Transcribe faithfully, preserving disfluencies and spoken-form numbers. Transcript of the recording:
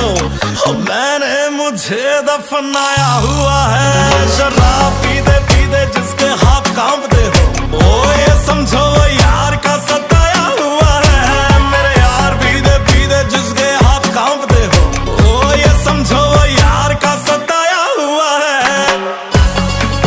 हो मैंने मुझे दफनाया हुआ है, शराब पीते पीते जिसके हाथ कांपते हो, ओ ये समझो यार का सत